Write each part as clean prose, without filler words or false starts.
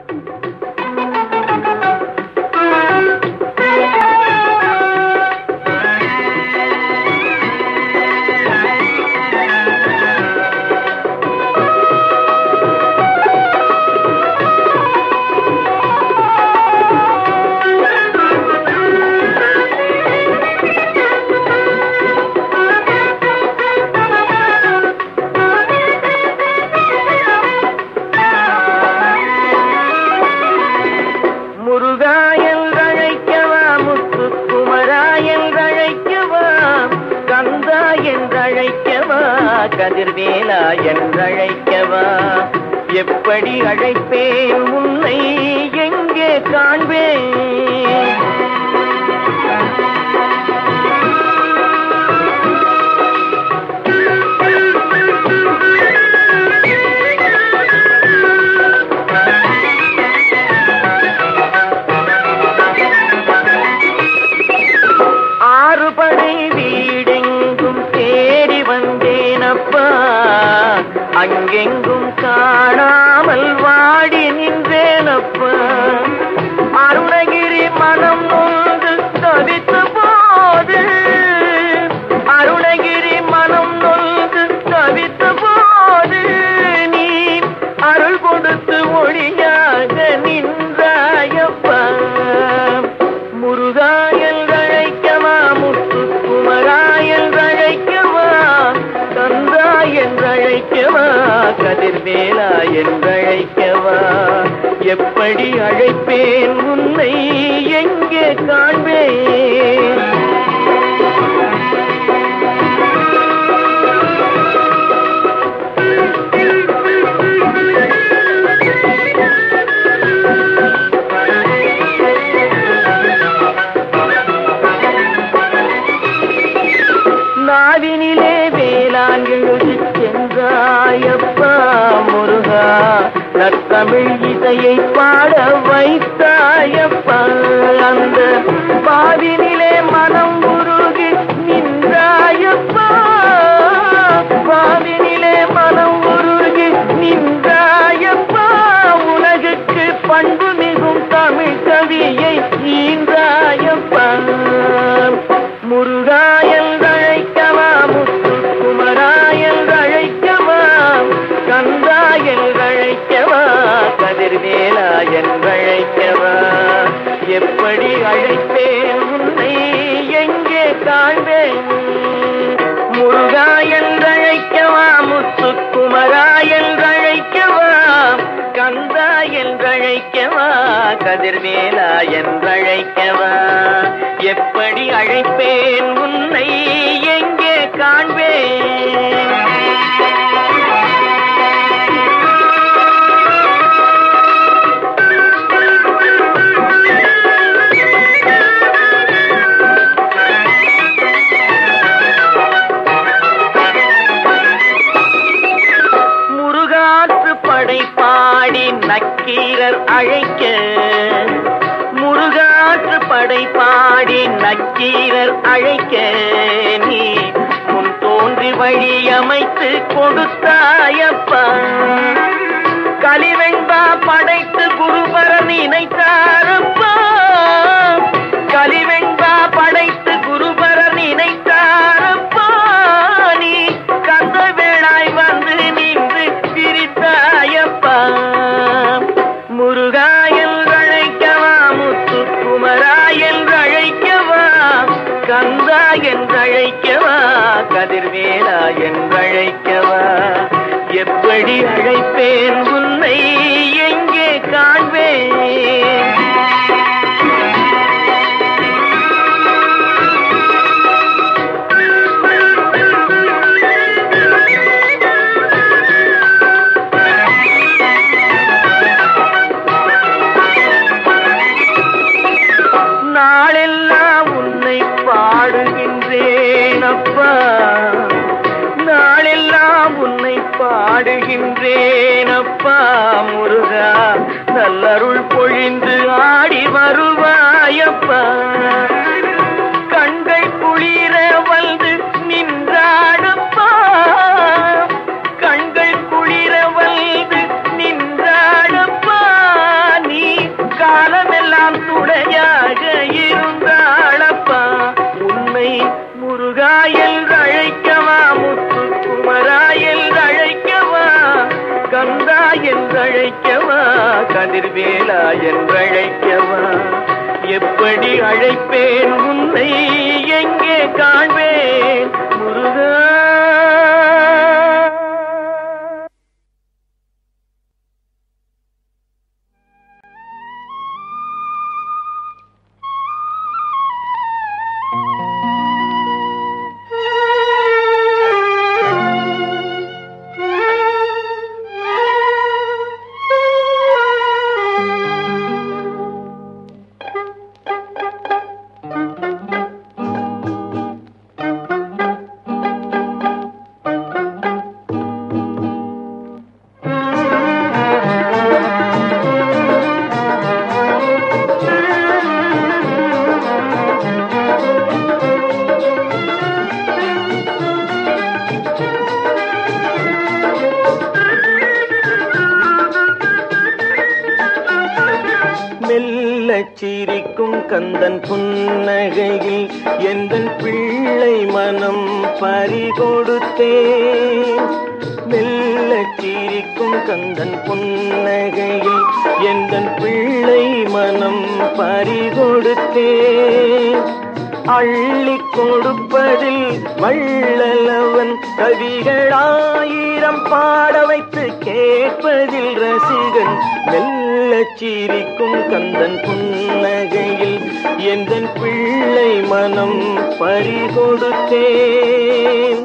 கதிர்வேலா என்றழைக்கவா? எப்படி அழைப்பேன் உன்னை எங்கே காண்பேன்? ஆறுபடை வீடெங்கும் தேடி வந்தேனப்பா, அங்கெங்கும் காணாமல் வாடி நின்றேனப்பா. அருணகிரி மனம் நொந்து தவித்த போது, அருணகிரி மனம் நொந்து தவித்த போது, நீ அருள் கொடுத்து ஒளியாக நின்றாயப்பா. முருகா என்றழைக்கவா, முத்துக்குமரா என்றழைக்கவா, கந்தா என்றழைக்கவா, கதிர்வேலா என்றழைக்கவா? எப்படி அழைப்பேன் உன்னை எங்கே காண்பேன்? நாவினிலே வேளாண் எழுதி சென்றாயப்பா முருகா, நற்தமிழ் இசையை பாட வைத்தாயப்பா. அந்த பாவினிலே மனம் உருகி நின்றாயப்பா, பாவினிலே மனம் உருகி நின்றாயப்பா. உலகுக்கு பண்பு மிகும் தமிழ் கவியை ஈன்றாயப்பா. முருகா என்றழைக்கவா, முத்துக்குமரா என்றழைக்கவா, கந்தா என்றழைக்கவா, கதிர்வேலா என்றழைக்கவா? எப்படி அழைப்பேன் உன்னை எங்கே காண்பேன்? முருகா என்றழைக்கவா, முத்துக்குமரா என்றழைக்கவா, கந்தா என்றழைக்கவா, கதிர்வேலா என்றழைக்கவா? எப்படி அழைப்பேன் உன்னை எங்கே காண்பேன்? முருகாற்று படை பாடி நக்கீரர் அழைக்க, முருகாற்று படை பாடி நக்கீரர் அழைக்க, நீ முன் தோன்றி வழி அமைத்து கொடுத்தாயப்பா. கலிவெண்பா படைத்து குருபரன் நினைத்தாரப்பா, கலிவெண்பா படைத்து குருபரன் நினைத்தாரப்பா. நீ கந்தவேளாய் வந்து நின்று பிரித்தாயப்பா. முருகா என்றழைக்கவா, முத்துக்குமரா என்றழைக்கவா, கந்தா என்றழைக்கவா, கதிர்வேலா என்றழைக்கவா? எப்படி அழைப்பேன் உன்னை எங்கே காண்பேன்? நாளெல்லாம் உன்னை பாடுகின்றேனப்பா, நாளெல்லாம் உன்னை பாடுகின்றேனப்பா முருகா. நல்லருள் பொழிந்து ஆடி வருவாயப்பா. கண்கள் குளிர வந்து நின்றாடப்பா, கண்கள் குளிர வந்து நின்றாடப்பா. என்றழைக்கவா, கதிர்வேலா என்றழைக்கவா, எப்படி அழைப்பேன் உன்னை, எங்கே காண்பேன் முருகா. சிரிக்கும் கந்தன் புன்னகையில் எந்தன் பிள்ளை மனம் பறிகொடுத்தேன். மெல்ல சிரிக்கும் கந்தன் புன்னகையில் எந்தன் பிள்ளை மனம் பறிகொடுத்தேன். அள்ளி கொடுப்பதில் வள்ளலவன், கவிகளாயிரம் பாட வைத்து கேட்பதில் ரசிகன். மெல்ல சிரிக்கும் கந்தன் புன்னகையில் எந்தன் பிள்ளை மனம் பறிகொடுத்தேன்.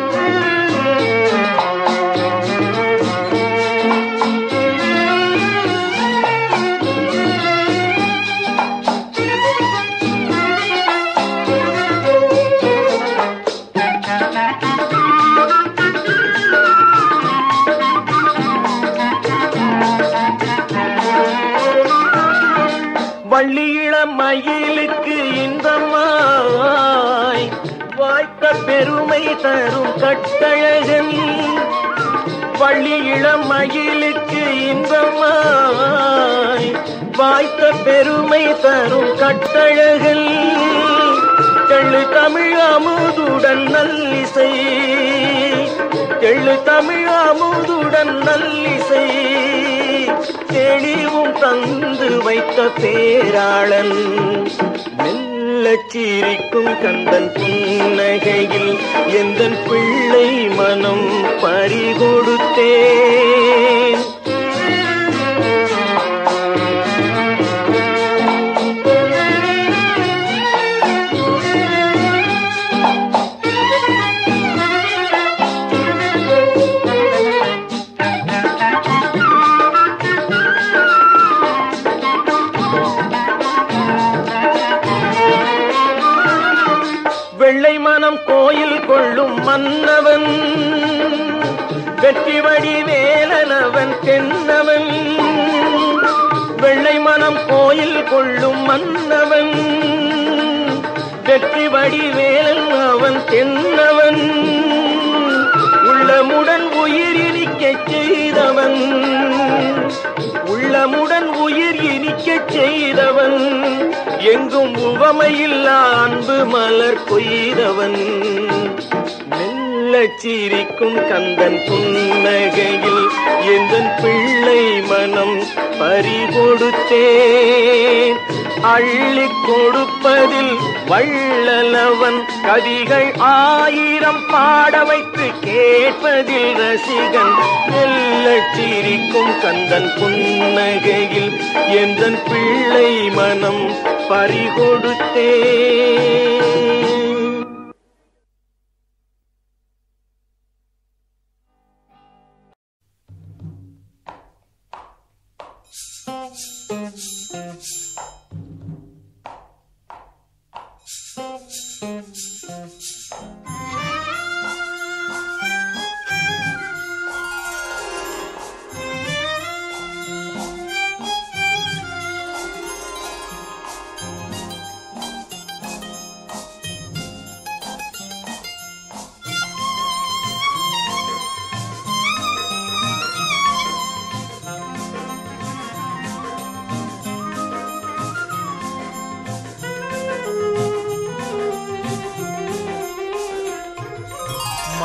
வள்ளியிளம் மயிலுக்கு இன்பமாய் வாய்த்த பெருமை தரும் கட்டழகன். வள்ளியிளம் மயிலுக்கு இன்பமாய் வாய்த்த பெருமை தரும் கட்டழகன். தெள்ளு தமிழ் அமுதுடன் நல்லிசை, தெள்ளு தமிழ் அமுதுடன் நல்லிசை, தெளிவும் தந்து வைத்த பேராளன். மெல்ல சிரிக்கும் கந்தன் புன்னகையில் எந்தன் பிள்ளை மனம் பறிகொடுத்தேன். வெள்ளை மனம் கோயில் கொள்ளும் மன்னவன், வெற்றி வடிவேலனவன் தென்னவன். வெள்ளை மனம் கோயில் கொள்ளும் மன்னவன், வெற்றி வடிவேலன் அவன் தென்னவன். உள்ளமுடன் உயிர் இனிக்கச் செய்தவன், உள்ளமுடன் உயிர் இனிக்கச் செய்தவன். எங்கும் உவமையில்லா அன்பு மலர் கொய்தவன். மெல்ல சிரிக்கும் கந்தன் புன்னகையில் எந்தன் பிள்ளை மனம் பறிகொடுத்தேன். அள்ளி கொடுப்பதில் வள்ளலவன், கவிகள் ஆயிரம் பாட வைத்து கேட்பதில் ரசிகன். மெல்ல சிரிக்கும் கந்தன் புன்னகையில் எந்தன் பிள்ளை மனம் பறிகொடுத்தேன்.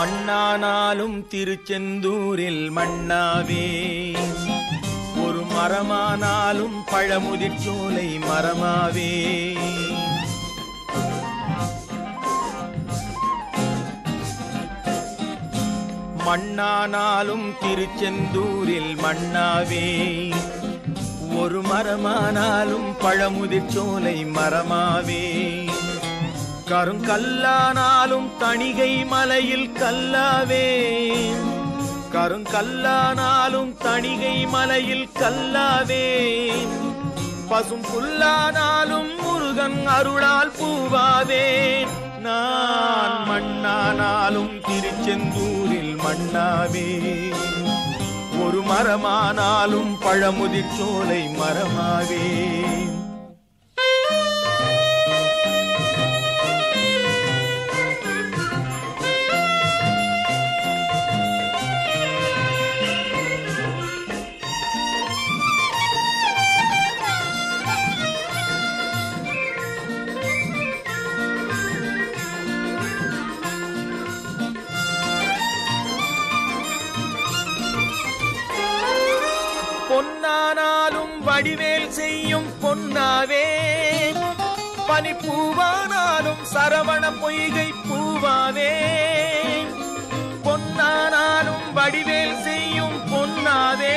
மண்ணானாலும் திருச்செந்தூரில் மண்ணாவே, ஒரு மரமானாலும் பழமுதிர் சோலை மரமாவே. மண்ணானாலும் திருச்செந்தூரில் மண்ணாவே, ஒரு மரமானாலும் பழமுதிர் சோலை மரமாவே. கருங்கல்லானாலும் தணிகை மலையில் கல்லாவே, கருங்கல்லானாலும் தணிகை மலையில் கல்லாவே. பசும் புல்லானாலும் முருகன் அருளால் பூவாவே. நான் மண்ணானாலும் திருச்செந்தூரில் மண்ணாவே, ஒரு மரமானாலும் பழமுதிர் சோலை மரமாவே. பொன்னானாலும் வடிவேல் செய்யும் பொன்னாவே, பனிப்பூவானாலும் சரவண பொய்கை பூவாவே. பொன்னானாலும் வடிவேல் செய்யும் பொன்னாவே,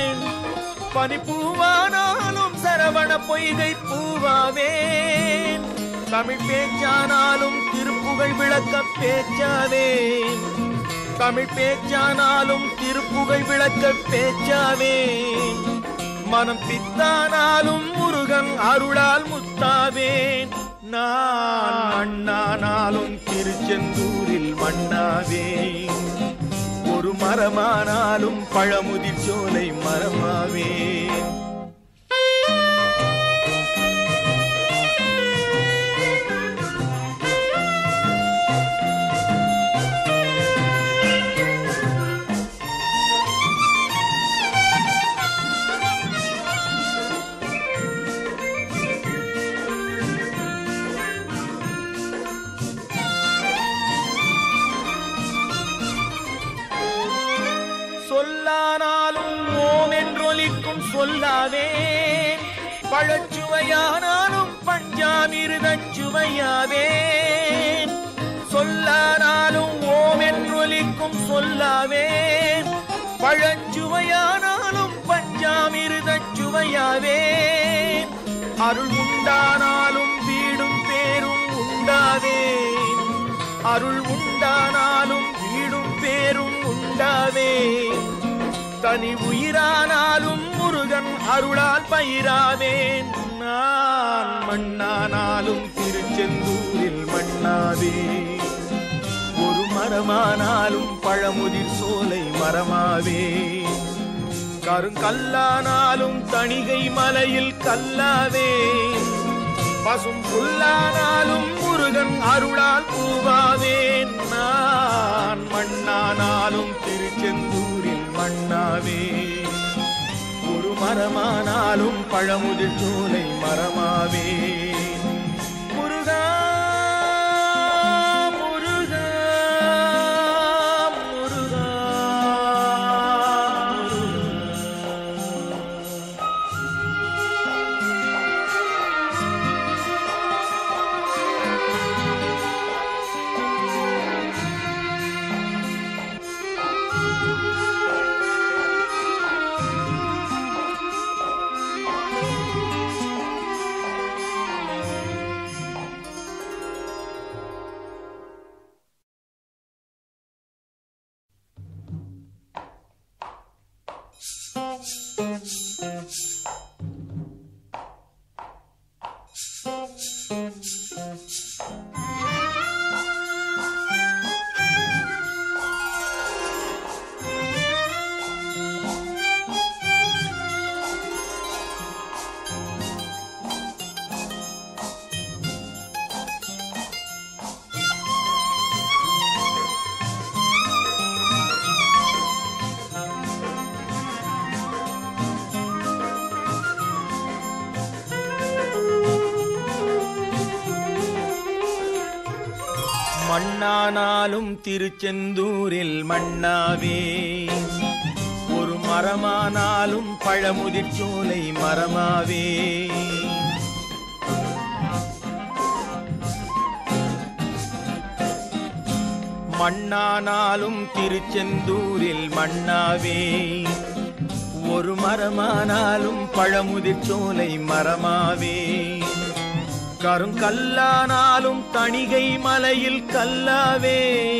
பனிப்பூவானாலும் சரவண பொய்கை பூவாவே. தமிழ் பேச்சானாலும் திருப்புகழ் விளக்க பேச்சாவே, தமிழ் பேச்சானாலும் திருப்புகழ் விளக்க பேச்சாவே. மனம் பித்தானாலும் முருகன் அருளால் முத்தாவேன். நான் மண்ணானாலும் திருச்செந்தூரில் மண்ணாவே, ஒரு மரமானாலும் பழமுதிர் சோலை மரமாவே. சொல்லானாலும் ஓம் என்றொலிக்கும் சொல்லாவே, பழச்சுவையானாலும் பஞ்சாமிர்தச் சுவையாவே. சொல்லானாலும் ஓம் என்றொலிக்கும் சொல்லாவே, பழச்சுவையானாலும் பஞ்சாமிர்தச் சுவையாவே. அருள் உண்டானாலும் வீடும் பேரும் உண்டாவே, அருள் உண்டானாலும் வீடும் பேரும் உண்டாவே. தனி உயிரானாலும் முருகன் அருளால் பயிராவேன். நான் மண்ணானாலும் திருச்செந்தூரில் மண்ணாவே, ஒரு மரமானாலும் பழமுதிர் சோலை மரமாவே. கருங்கல்லானாலும் தணிகை மலையில் கல்லாவே, பசும் புல்லானாலும் முருகன் அருளால் பூவாவேன். நான் மண்ணானாலும் திருச்செந்தூரில் மண்ணாவே, ஒரு மரமானாலும் பழமுதிர் சோலை மரமாவே. முருகா முருகா முருகா மண்ணானாலும் திருச்செந்தூரில் மண்ணாவே, ஒரு மரமானாலும் பழமுதிர் சோலை மரமாவே. மண்ணானாலும் திருச்செந்தூரில் மண்ணாவே, ஒரு மரமானாலும் பழமுதிர் சோலை மரமாவே. கருங்கல்லானாலும் தணிகை மலையில் கல்லாவே,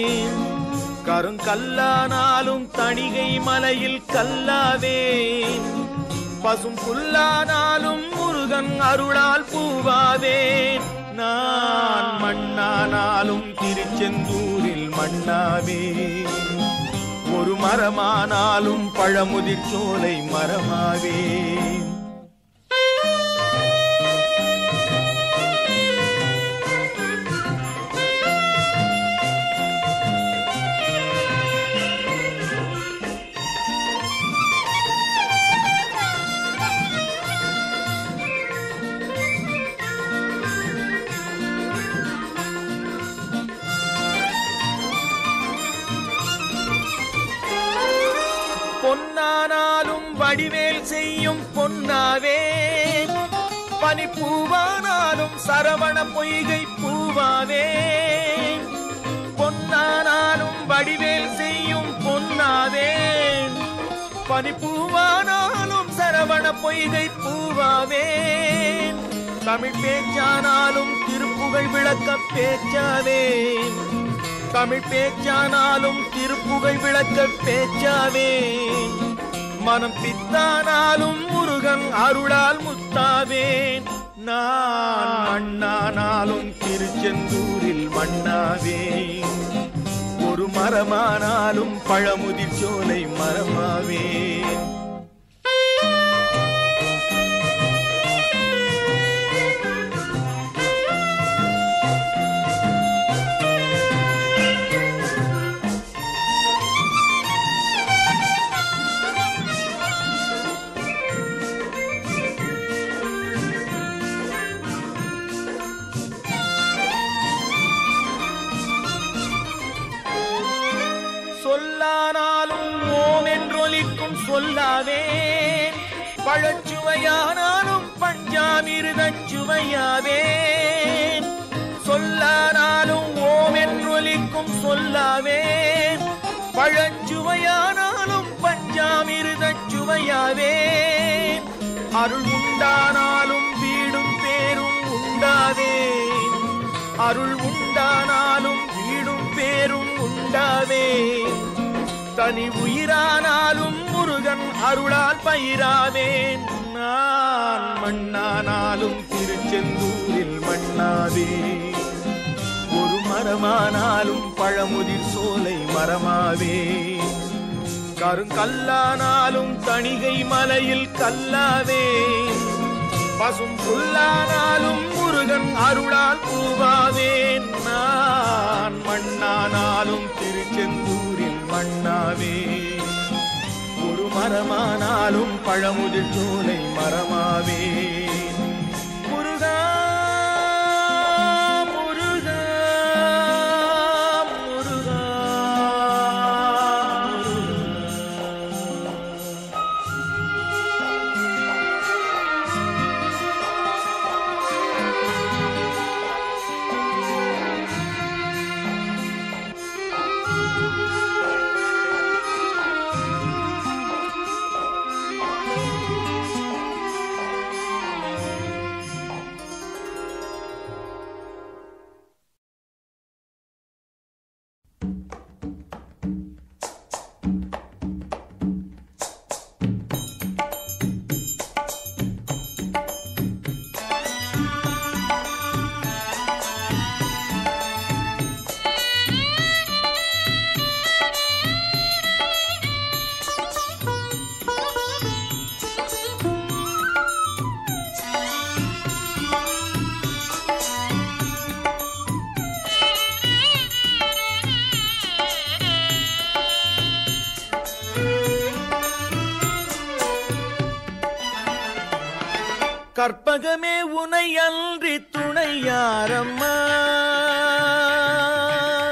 கருங்கல்லானாலும் தணிகை மலையில் கல்லாவே. பசும் புல்லானாலும் முருகன் அருளால் பூவாவேன். நான் மண்ணானாலும் திருச்செந்தூரில் மண்ணாவே, ஒரு மரமானாலும் பழமுதிர் சோலை மரமாவே. பொன்னானாலும் வடிவேல் செய்யும் பொன்னாவே, பனிப்பூவானாலும் சரவண பொய்கை பூவாவே. பொன்னானாலும் வடிவேல் செய்யும் பொன்னாவே, பனிப்பூவானாலும் சரவண பொய்கை பூவாவே. தமிழ் பேச்சானாலும் திருப்புகழ் விளக்க பேச்சாவே, தமிழ் பேச்சானாலும் திருப்புகழ் விளக்க பேச்சாவே. மனம் பித்தானாலும் முருகன் அருளால் முத்தாவேன். நான் மண்ணானாலும் திருச்செந்தூரில் மண்ணாவே, ஒரு மரமானாலும் பழமுதிர் சோலை மரமாவே. சொல்லானாலும் ஓம் என்றொலிக்கும் சொல்லாவே, பழச்சுவையானாலும் பஞ்சாமிர்தச் சுவையாவே. சொல்லானாலும் ஓம் என்றொலிக்கும் சொல்லாவே, பழச்சுவையானாலும் பஞ்சாமிர்தச் சுவையாவே. அருள் உண்டானாலும் வீடும் பேரும் உண்டாவே, அருள் உண்டானாலும் வீடும் பேரும் உண்டாவே. தனி உயிரானாலும் முருகன் அருளால் பயிராவேன். நான் மண்ணானாலும் திருச்செந்தூரில் மண்ணாவே, ஒரு மரமானாலும் பழமுதிர் சோலை மரமாவே. கருங்கல்லானாலும் தணிகை மலையில் கல்லாவே, பசும் புல்லானாலும் முருகன் அருளால் பூவாவேன். நான் மண்ணானாலும் திருச்செந்தூரில் மண்ணாவே, ஒரு மரமானாலும் பழமுதிர் சோலை மரமாவே. முருகா முருகா முருகா கற்பகமே உனை அன்றி துணை யாரம்மா,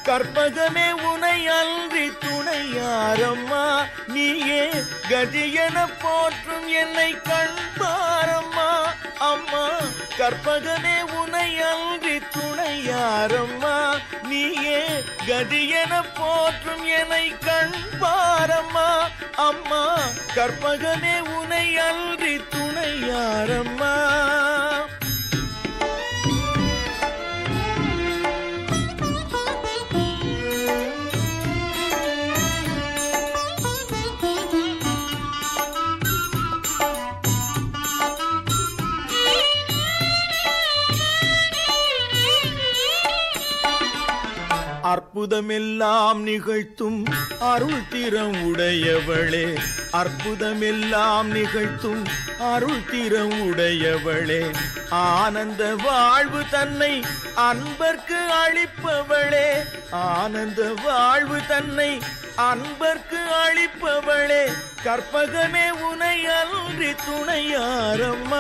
கற்பகமே உனை அன்றி துணையாரம்மா நீயே கதியென போற்றும் என்னை கண்பாரம்மா அம்மா கற்பகமே உனை அன்றி துணையாரம்மா நீயே கதியென போற்றும் என்னை கண்பாரம்மா அம்மா கற்பகமே உனை அன்றி துணையாரம்மா அற்புதமெல்லாம் நிகழ்த்தும் அருள் திறம் உடையவளே அற்புதமெல்லாம் நிகழ்த்தும் அருள் திறம் உடையவளே ஆனந்த வாழ்வு தன்னை அன்பர்க்கு அளிப்பவளே ஆனந்த வாழ்வு தன்னை அன்பர்க்கு அளிப்பவளே கற்பகமே உனை அன்றி துணையாரம்மா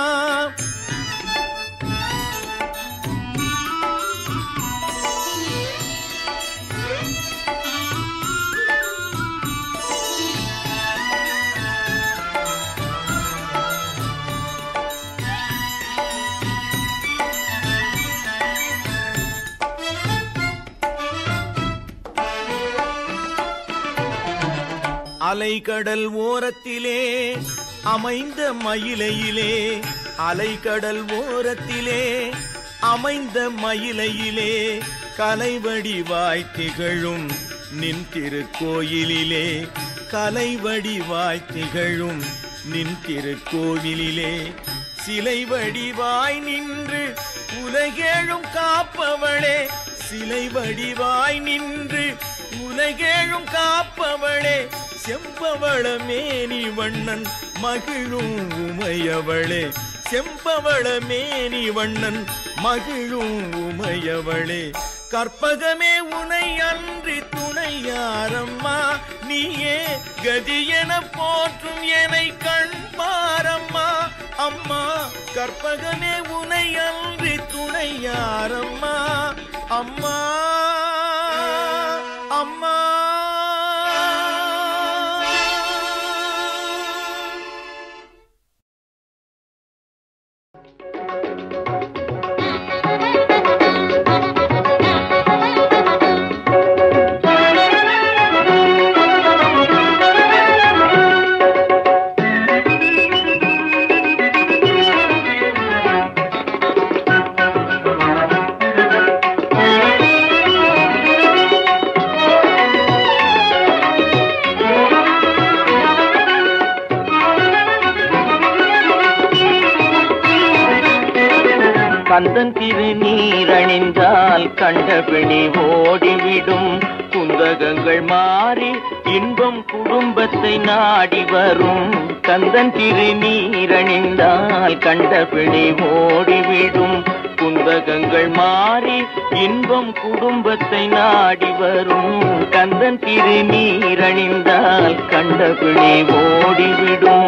அலைகடல் ஓரத்திலே அமைந்த மயிலையிலே அலைகடல் ஓரத்திலே அமைந்த மயிலையிலே கலைவடிவாய் திகழும் நின் திருக்கோயிலிலே கலைவடிவாய் திகழும் நின் திருக்கோவிலிலே சிலை வடிவாய் நின்று உலகேழும் காப்பவளே சிலை வடிவாய் நின்று உலகேழும் காப்பவளே செம்பவள மேனி வண்ணன் மகிழும் உமையவளே செம்பவள மேனி வண்ணன் மகிழும் உமையவளே கற்பகமே உனை அன்றி துணையாரம்மா நீயே கதியென போற்றும் என்னை கண்பாரம்மா அம்மா கற்பகமே உனை அன்றி துணையாரம்மா அம்மா அம்மா கந்தன் திருநீரணிந்தால் கண்டபிணி ஓடிவிடும் குந்தகங்கள் மாறி இன்பம் குடும்பத்தை நாடி வரும் கந்தன் திருநீரணிந்தால் கண்டபிணி ஓடிவிடும் குந்தகங்கள் மாறி இன்பம் குடும்பத்தை நாடி வரும் கந்தன் திருநீரணிந்தால் கண்டபிணி ஓடிவிடும்